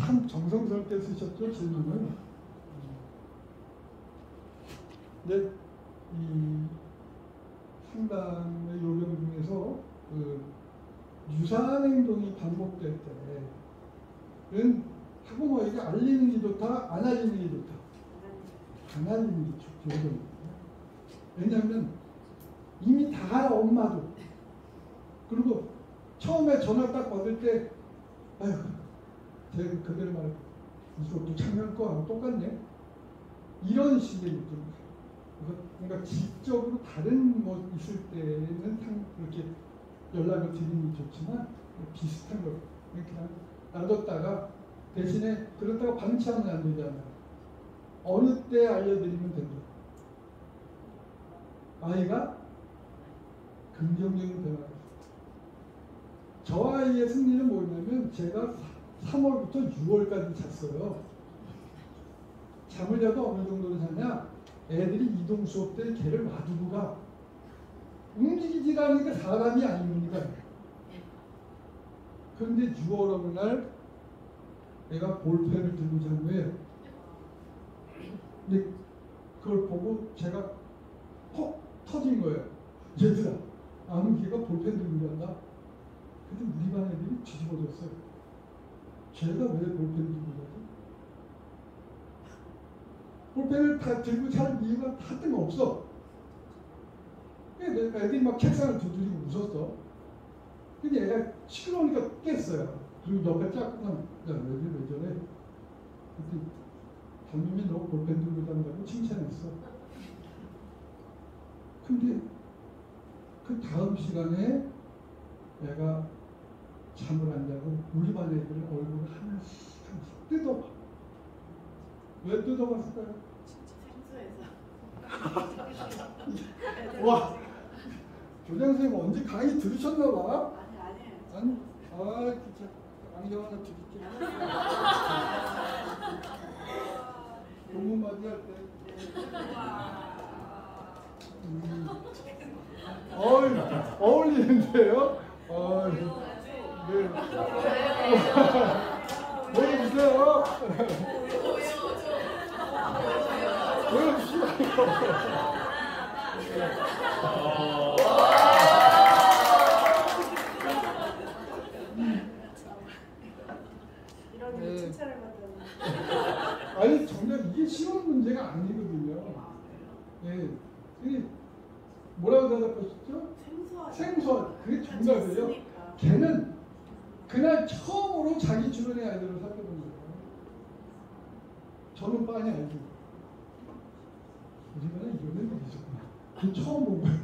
참 정성스럽게 쓰셨죠, 질문을. 근데 이 상담의 요령 중에서 그 유사한 행동이 반복될 때는 학부모에게 알리는 게 좋다, 안 알리는 게 좋다. 안 알리는 게 좋죠. 왜냐하면 이미 다 알아, 엄마도. 그리고 처음에 전화 딱 받을 때 아휴, 제가 그대로 말해 이것도 작년 거하고 똑같네. 이런 식의 느낌. 그러니까 직접으로 다른 뭐 있을 때는 그렇게 연락을 드리는 게 좋지만 비슷한 거 그냥 놔뒀다가 대신에 그렇다고 방치하면 안 되잖아요. 어느 때 알려드리면 된다. 아이가 긍정적인 변화가 있어요. 저 아이의 승리는 뭐냐면 제가 3월부터 6월까지 잤어요. 잠을 자도 어느 정도로 자냐? 애들이 이동 수업 때 걔를 놔두고 가. 움직이지 않으니까 사람이 아니니까. 그런데 6월 어느 날 애가 볼펜을 들고 잔 거예요. 근데 그걸 보고 제가 퍽 터진 거예요. 얘들아, 아무개가 볼펜 들고 잔다. 근데 우리 반 애들이 뒤집어졌어요. 쟤가 왜 볼펜 들고 자지? 볼펜을 다 들고 잘 이유가 하등 없어. 애들이 막 책상을 두드리고 웃었어. 근데 애가 시끄러우니까 깼어요. 그리고 옆에 짝꿍한 야, 왜 저래? 그때 담임이 너 볼펜 들고 잔다고 칭찬했어. 근데 그 다음 시간에 애가 잠을 안 자고 우리 반 애들은 얼굴을 하나씩 뜯어봐. 왜 뜯어봤을까요? 생소해서. 와, 교장 선생님 언제 강의 들으셨나 봐? 아니. 아, 진짜 안경 하나 드릴게요. 공부마디 할 때. 어울리는데요? 네. 보여주세요. 보여주시라고. 이런 칭찬을 받는. 아니, 정작 이게 쉬운 문제가 아니거든요. 예. 이게 뭐라고 대답하셨죠? 생소한. 그게 정답이에요. 걔는 그날 처음으로 자기 주변의 아이들을 살펴본 거예요. 저는 빤히 알죠. 우리가 이런 애들이 있었구나. 그 처음 본 거예요.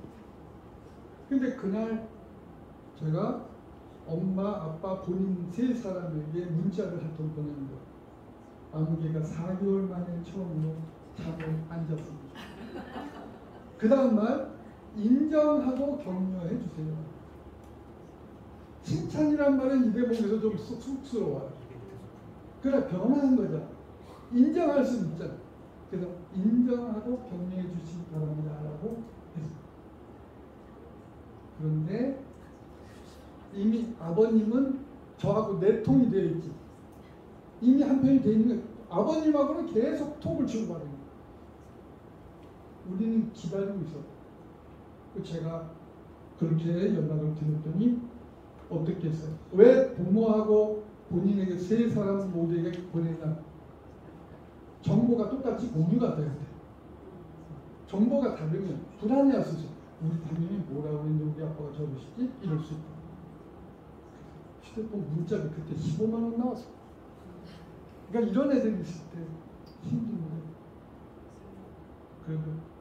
근데 그날 제가 엄마, 아빠, 본인 세 사람에게 문자를 한 통 보낸 거예요. 아무개가 4개월 만에 처음으로 잠을 안 잤습니다. 그 다음 날 인정하고 격려해 주세요. 칭찬이란 말은 입에 보면서 좀 쑥스러워요. 그래, 변하는 거죠. 인정할 수는 있잖아요. 그래서 인정하고 격려해 주시기 바랍니다 라고 했습니다. 그런데 이미 아버님은 저하고 내통이 되어 있지. 이미 한편이 되어 있는 거예요. 아버님하고는 계속 톡을 주고받는 거예요. 우리는 기다리고 있었고 제가 그렇게 연락을 드렸더니 어떻게 했어요? 왜 부모하고 본인에게 세 사람 모두에게 보내냐? 정보가 똑같이 공유가 돼야 돼. 정보가 다르면 불안해할 수 있어. 우리 담임이 뭐라고 했는데 우리 아빠가 저러시지? 이럴 수 있다. 휴대폰 문자가 그때 15만 원 나왔어. 그러니까 이런 애들이 있을 때 힘든 거예요. 그리고